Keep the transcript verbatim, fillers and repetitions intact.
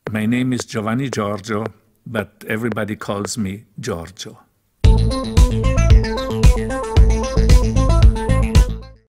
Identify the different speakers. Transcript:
Speaker 1: My name is Giovanni Giorgio, but everybody calls me Giorgio.